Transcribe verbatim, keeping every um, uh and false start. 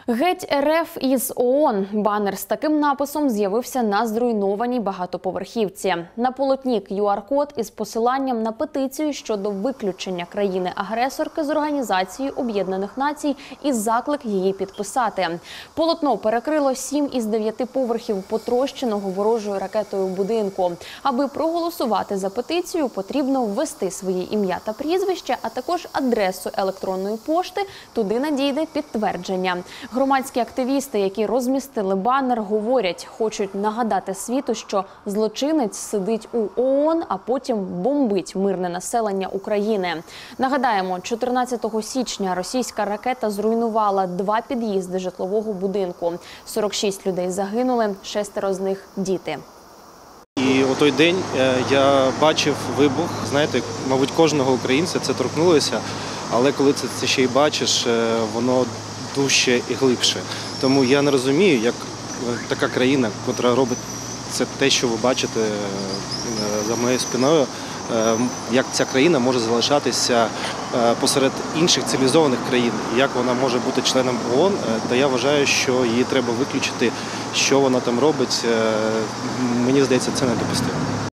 Геть РФ із ООН. Банер з таким написом з'явився на зруйнованій багатоповерхівці. На полотні к'ю ар-код із посиланням на петицію щодо виключення країни-агресорки з Організації Об'єднаних Націй і заклик її підписати. Полотно перекрило сім із дев'яти поверхів потрощеного ворожою ракетою будинку. Аби проголосувати за петицію, потрібно ввести своє ім'я та прізвище, а також адресу електронної пошти. Туди надійде підтвердження. Громадські активісти, які розмістили банер, говорять, хочуть нагадати світу, що злочинець сидить у ООН, а потім бомбить мирне населення України. Нагадаємо, чотирнадцятого січня російська ракета зруйнувала два під'їзди житлового будинку. сорок шість людей загинули, шестеро з них – діти. І у той день я бачив вибух, знаєте, мабуть, кожного українця це торкнулося, але коли це, це ще й бачиш, воно дужче і глибше. Тому я не розумію, як така країна, яка робить це те, що ви бачите за моєю спиною, як ця країна може залишатися посеред інших цивілізованих країн, як вона може бути членом ООН, та я вважаю, що її треба виключити, що вона там робить. Мені здається, це недопустимо.